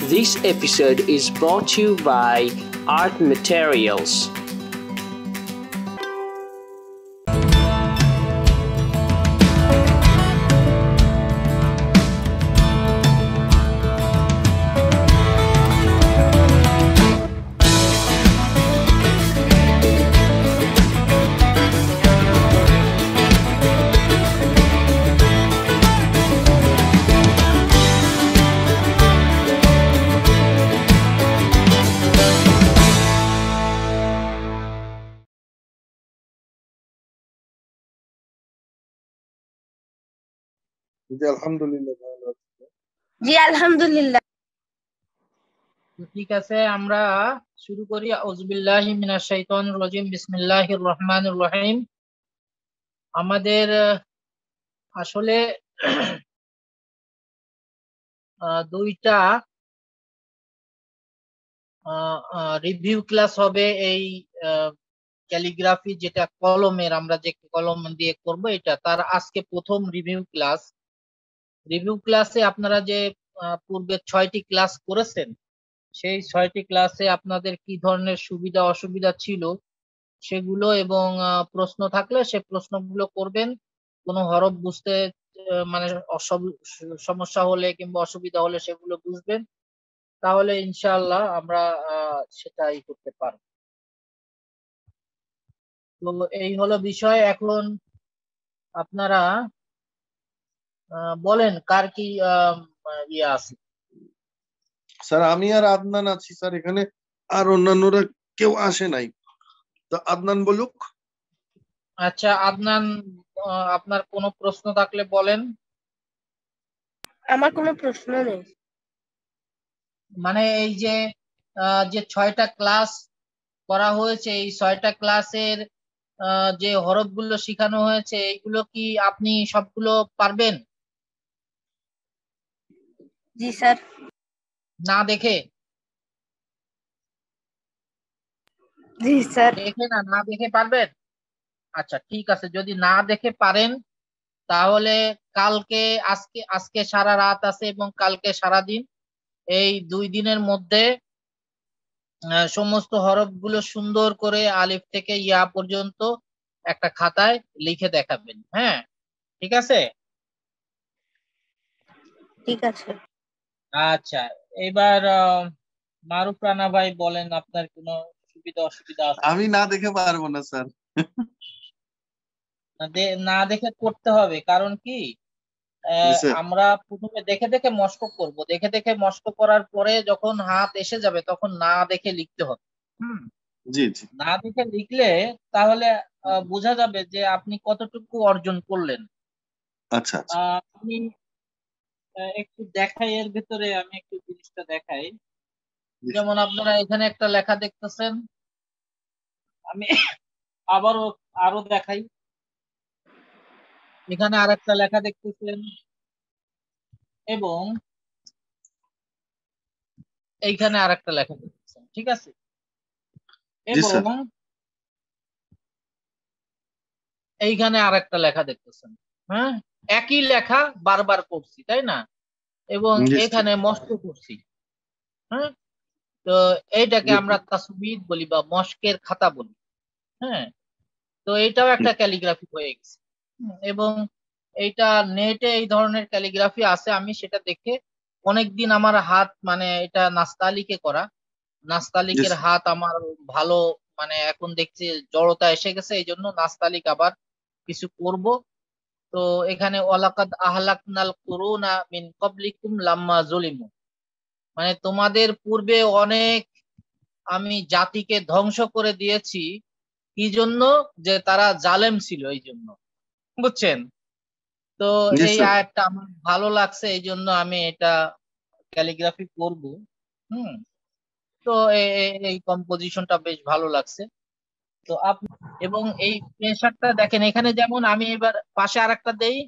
This episode is brought to you by Art Materials. জি আলহামদুলিল্লাহ ভালো আছি। জি আলহামদুলিল্লাহ। ঠিক আছে, আমরা শুরু করি। আউযুবিল্লাহি মিনাশ শাইতানির রাজিম, বিসমিল্লাহির রহমানির রহিম। আমাদের আসলে দুইটা রিভিউ ক্লাস হবে এই ক্যালিগ্রাফি, যেটা কলমের, আমরা যে কলম দিয়ে করব এটা তার আজকে প্রথম রিভিউ ক্লাস। রিভিউ ক্লাসে আপনারা যে পূর্বে 6টি ক্লাস করেছেন, সেই 6টি ক্লাসে আপনাদের কি ধরনের সুবিধা অসুবিধা ছিল সেগুলো, এবং প্রশ্ন থাকলে সে প্রশ্নগুলো করবেন। কোনো হরফ বুঝতে মানে সমস্যা হলে কিংবা অসুবিধা হলে সেগুলো বুঝবেন, তাহলে ইনশাআল্লাহ আমরা সেটাই করতে পারব। তো এই হলো বিষয়। এখন আপনারা বলেন কার কি ইয়ে আছে। স্যার আমি আর আদনান আছি স্যার, এখানে আর অন্যান্যরা কেউ আসে নাই, তো আদনান বলুক। আচ্ছা আদনান, আপনার কোনো প্রশ্ন থাকলে বলেন। আমার কোনো প্রশ্ন নেই। মানে এই যে 6টা ক্লাস করা হয়েছে, এই 6টা ক্লাসের যে হরফগুলো শেখানো হয়েছে, এইগুলো কি আপনি সবগুলো পারবেন? জি স্যার। না দেখে? জি স্যার। দেখে না দেখে পারবেন? আচ্ছা ঠিক আছে, যদি না দেখে পারেন তাহলে কালকে, আজকে সারা রাত আছে এবং কালকে সারা দিন, এই 2 দিনের মধ্যে সমস্ত হরফগুলো সুন্দর করে আলিফ থেকে ইয়া পর্যন্ত একটা খাতায় লিখে দেখাবেন। হ্যাঁ ঠিক আছে? ঠিক আছে। আচ্ছা, এবার মারুফ রানা ভাই বলেন, আপনার কোনো সুবিধা অসুবিধা আছে? আমি না দেখে পারবো না স্যার। না দেখে করতে হবে, কারণ কি আমরা প্রথমে দেখে দেখে মস্ক করব, দেখে দেখে মস্ক করার পরে যখন হাত এসে যাবে তখন না দেখে লিখতে হবে। জি জি। না দেখে লিখলে তাহলে বোঝা যাবে যে আপনি কতটুকু অর্জন করলেন। আচ্ছা আচ্ছা। আমি একটু দেখাই, এর ভিতরে আমি একটু জিনিসটা দেখাই। যেমন আপনারা এখানে একটা লেখা দেখতেছেন, আমি আরো দেখাই। এখানে আরেকটা লেখা দেখতেছেন এবং এইখানে আরেকটা লেখা দেখতেছেন, ঠিক আছে? এবং এইখানে আরেকটা লেখা দেখতেছেন। হ্যাঁ, একই লেখা বারবার করছি, তাই না? এবং এখানে মস্ক করছি। হ্যাঁ, তো এইটাকে আমরা তাসবিদ বলি বা মস্কের খাতা বলি। হ্যাঁ, তো এটাও একটা ক্যালিগ্রাফি হয়ে গেছে। এবং এইটা নেটে এই ধরনের ক্যালিগ্রাফি আছে, আমি সেটা দেখে অনেকদিন আমার হাত, মানে এটা নাস্তালিকে করা, নাস্তালিকের হাত আমার ভালো, মানে এখন দেখছি জড়তা এসে গেছে, এই জন্য নাস্তালিক আবার কিছু করব। তো এখানে ওয়ালাকাদ আহলাকনাল কুরুনা মিন ক্বাবলিকুম লাম্মা যুলিমু, মানে তোমাদের পূর্বে অনেক আমি জাতিকে ধ্বংস করে দিয়েছি, কি জন্য? যে তারা জালেম ছিল, এই জন্য। বুঝছেন? তো এই আয়াতটা আমার ভালো লাগছে, এই জন্য আমি এটা ক্যালিগ্রাফি করব। তো এই কম্পোজিশনটা বেশ ভালো লাগছে। তো আপনি এবং এই প্রেসারটা দেখেন, এখানে যেমন আমি এবার পাশে আরেকটা দেই,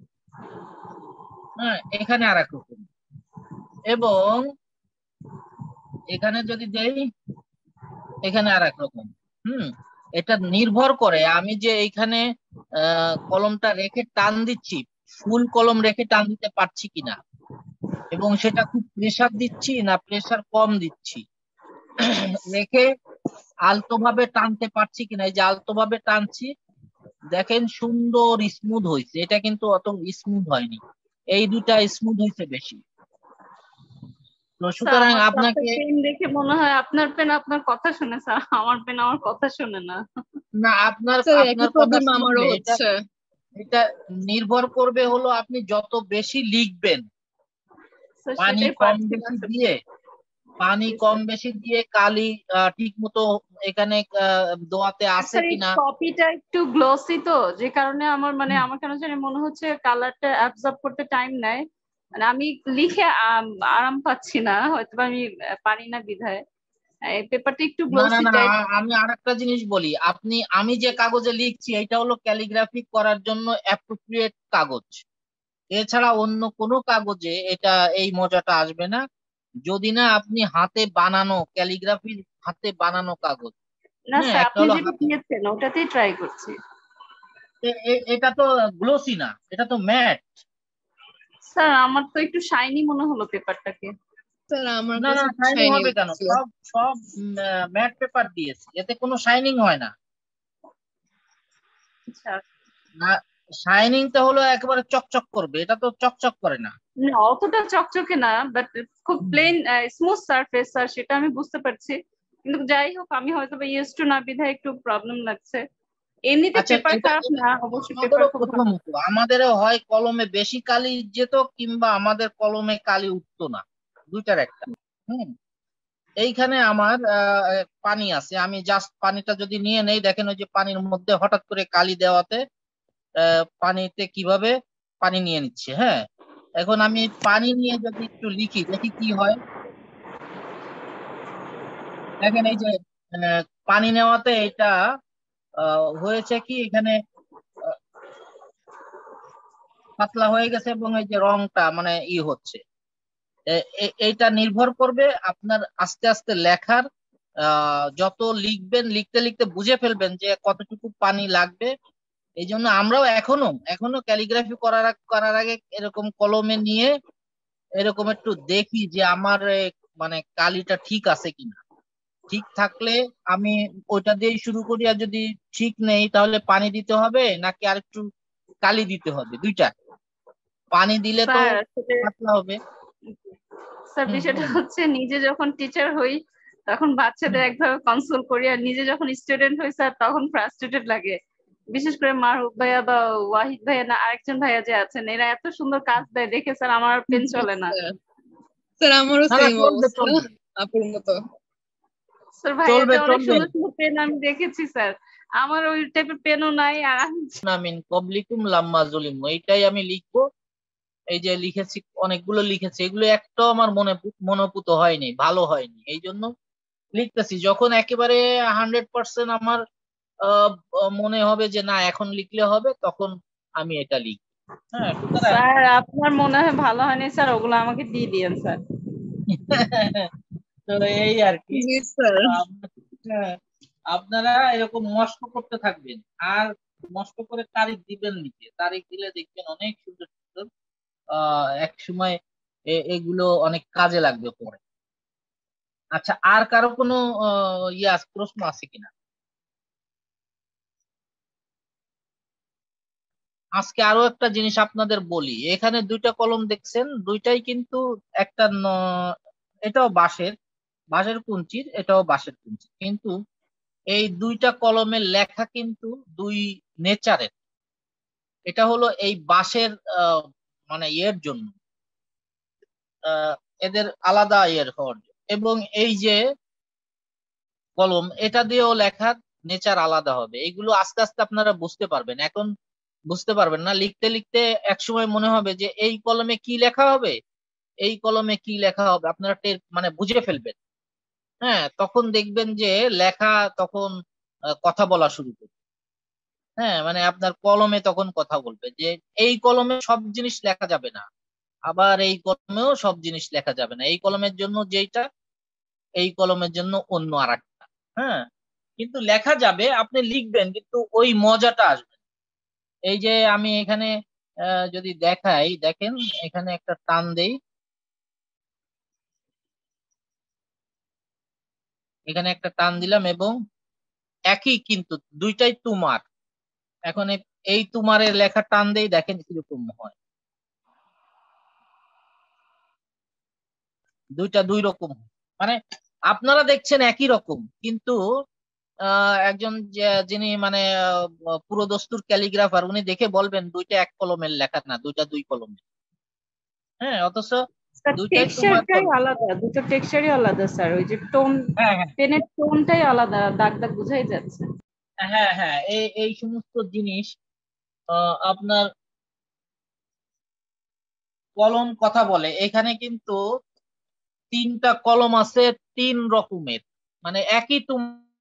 হ্যাঁ এখানে আরেক রকম, এবং এখানে যদি দেই এখানে আরেক রকম। এটা নির্ভর করে আমি যে এইখানে কলমটা রেখে টান দিচ্ছি, ফুল কলম রেখে টান দিতে পারছি কিনা, এবং সেটা খুব প্রেসার দিচ্ছি না প্রেসার কম দিচ্ছি, রেখে আলতো ভাবে টানতে পারছি কিনা। এই যে আলতো ভাবে টানছি, দেখেন সুন্দর স্মুথ হয়েছে। এটা কিন্তু অত স্মুথ হয়নি, এই দুটা স্মুথ হয়েছে বেশি। তো স্যার সুতরাং আমার তো আপনার আপনাকে পেন দেখে মনে হয় আপনার পেন আপনার কথা শুনে, স্যার আমার পেন আমার কথা শুনে না। না, আপনার স্যার একই আপনার কথা প্রবলেম আমারও শুনবে। এটা হচ্ছে। এটা নির্ভর করবে হলো আপনি যত বেশি লিখবেন, স্যার পানি সেটাই কম পারছি না বেশি স্যার। দিয়ে, পানি জি কম স্যার। বেশি দিয়ে কালি ঠিক মতো এখানে দোয়াতে আর আছে স্যার এই কিনা। কপিটা একটু গ্লসি তো, যে কারণে আমার মানে হুম। আমার কেন জানি মনে হচ্ছে কালারটা অ্যাবজর্ব করতে টাইম নেয়। মানে আমি লিখে আরাম পাচ্ছি না, হয়তো আমি পারি না বিধায়। এই পেপারটা একটু না না গ্লসি না, টাইপ। আমি আরেকটা জিনিস বলি। আমি যে কাগজে লিখছি এটা হলো ক্যালিগ্রাফি করার জন্য অ্যাপ্রোপ্রিয়েট কাগজ, এছাড়া অন্য কোনো কাগজে এটা এই মজাটা আসবে না, যদি না আপনি হাতে বানানো ক্যালিগ্রাফির হাতে বানানো কাগজ। না হ্যাঁ, স্যার একটা আপনি হলো যেটা হাতে, দিয়েছেন ওটাতেই ট্রাই করছি। এটা তো গ্লোসি না, এটা তো ম্যাট। স্যার আমার তো একটু শাইনি মনে হলো পেপারটাকে। স্যার আমার না না, কাছে শাইনিং শাইনি হবে কেন? লাগছিল। সব সব ম্যাট পেপার দিয়েছি, এতে কোনো শাইনিং হয় না। আচ্ছা। শাইনিংটা হলো একেবারে চকচক করবে, এটা তো চকচক করে না। না অতটা চকচকে না, বাট খুব প্লেন স্মুথ সারফেস স্যার, সেটা আমি বুঝতে পারছি। কিন্তু যাই হোক আমি হয়তো বা ইউজ টু না বিধায় একটু প্রবলেম লাগছে। এমনিতে আচ্ছা, পেপার এটা খারাপ এটা না, অবশ্যই পেপার আমাদেরও খুব প্রথম ভালো। হতো, আমাদেরও হয় কলমে বেশি কালি যেত, কিংবা আমাদের কলমে কালি উঠতো না, দুইটার একটা। হুম। এইখানে আমার পানি আছে, আমি জাস্ট পানিটা যদি নিয়ে নেই, দেখেন ওই যে পানির মধ্যে হঠাৎ করে কালি দেওয়াতে পানিতে কিভাবে পানি নিয়ে নিচ্ছে। হ্যাঁ, এখন আমি পানি নিয়ে যদি একটু লিখি, দেখি কি হয়। দেখেন এই যে আহ, পানি নেওয়াতে এটা হয়েছে কি, এখানে আহ, পাতলা হয়ে গেছে, এবং এই যে রংটা মানে হচ্ছে। এইটা নির্ভর করবে আপনার আস্তে আস্তে লেখার, যত লিখবেন লিখতে লিখতে বুঝে ফেলবেন যে কতটুকু পানি লাগবে। এই জন্য আমরাও এখনো এখনো ক্যালিগ্রাফি করার আগে এরকম কলমে নিয়ে এরকম একটু দেখি যে আমার মানে কালিটা ঠিক আছে কিনা। ঠিক থাকলে আমি ওইটা দিয়েই শুরু করি, আর যদি ঠিক নেই তাহলে পানি দিতে হবে নাকি আর একটু কালি দিতে হবে, দুইটা। পানি দিলে তো স্যার আসলে পাতলা হবে। স্যার হুম, বিষয়টা বলেন। হচ্ছে নিজে যখন টিচার হই তখন বাচ্চাদের হুম। একভাবে কনসোল করি, আর নিজে যখন স্টুডেন্ট হই স্যার তখন ফ্রাস্ট্রেটেড লাগে। বিশেষ করে মারুফ ভাইয়া বা ওয়াহিদ ভাইয়া না আরেকজন ভাইয়া যে আছেন, এরা এত সুন্দর কাজ দেয় দেখে স্যার আমার পেন চলে না। স্যার স্যার আমারও না না, সেম চলবে অবস্থা চলবে আপুর মতো। স্যার চলবে ভাইয়াদের অনেক চলবে। সুন্দর সুন্দর পেন আমি দেখেছি স্যার, আমার ওই টাইপের পেনও নাই। আর আমি আমিন কবলিকুম লাম্মা জুলিম, এইটাই আমি লিখবো। এই যে লিখেছি, অনেকগুলো লিখেছি, এগুলো একটাও আমার মনোপুত হয়নি, ভালো হয়নি, এই জন্য লিখতেছি। যখন একেবারে 100% আমার আহ, মনে হবে যে না এখন লিখলে হবে, তখন আমি এটা লিখি। হ্যাঁ, সুতরাং স্যার আপনার মনে হয় ভালো হয়নি স্যার, ওগুলো আমাকে দিয়ে দিয়েন স্যার। তো এই আর কি। জি স্যার। তো হ্যাঁ, আপনারা এরকম মস্ত করতে থাকবেন, আর মস্ত করে তারিখ দিবেন নিচে, তারিখ দিলে দেখবেন অনেক সুন্দর সুন্দর এক সময় এগুলো অনেক কাজে লাগবে পরে। আচ্ছা, আর কারো কোনো প্রশ্ন আছে কিনা? আজকে আরো একটা জিনিস আপনাদের বলি, এখানে দুইটা কলম দেখছেন, দুইটাই কিন্তু একটা এটাও বাঁশের, বাঁশের কুঞ্চির, এটাও বাঁশের কুঞ্চির, কিন্তু এই দুইটা কলমের লেখা কিন্তু দুই নেচারের। এটা হলো এই বাঁশের মানে জন্য, আহ, এদের আলাদা হওয়ার জন্য। এবং এই যে কলম, এটা দিয়েও লেখার নেচার আলাদা হবে। এগুলো আস্তে আস্তে আপনারা বুঝতে পারবেন, এখন বুঝতে পারবেন না। লিখতে লিখতে একসময় মনে হবে যে এই কলমে কি লেখা হবে, এই কলমে কি লেখা হবে, আপনারা মানে বুঝে ফেলবেন। হ্যাঁ, তখন দেখবেন যে লেখা তখন কথা বলা শুরু করবে। হ্যাঁ, মানে আপনার কলমে তখন কথা বলবে যে এই কলমে সব জিনিস লেখা যাবে না, আবার এই কলমেও সব জিনিস লেখা যাবে না, এই কলমের জন্য যেটা, এই কলমের জন্য অন্য আরেকটা। হ্যাঁ, কিন্তু লেখা যাবে, আপনি লিখবেন কিন্তু ওই মজাটা আসবে না। এই যে আমি এখানে যদি দেখাই, দেখেন এখানে একটা টান দেই, এখানে একটা টান দিলাম এবং একই, কিন্তু দুইটাই তুমার। এখন এই তুমারের লেখা টান দেই, দেখেন কিরকম হয়। দুইটা দুই রকম, মানে আপনারা দেখছেন একই রকম, কিন্তু একজন যিনি মানে পুরো দস্তুর ক্যালিগ্রাফার, উনি দেখে বলবেন দুইটা এক কলমের লেখা না, দুইটা দুই কলমের। হ্যাঁ, অথচ দুইটাই তোমার টেক্সচারটাই আলাদা, দুটো টেক্সচারই আলাদা স্যার। ওই যে টোন, হ্যাঁ হ্যাঁ পেনের টোনটাই আলাদা, দাগ দাগ বোঝাই যাচ্ছে। হ্যাঁ হ্যাঁ, এই সমস্ত জিনিস আপনার কলম কথা বলে। এখানে কিন্তু তিনটা কলম আছে তিন রকমের, মানে একই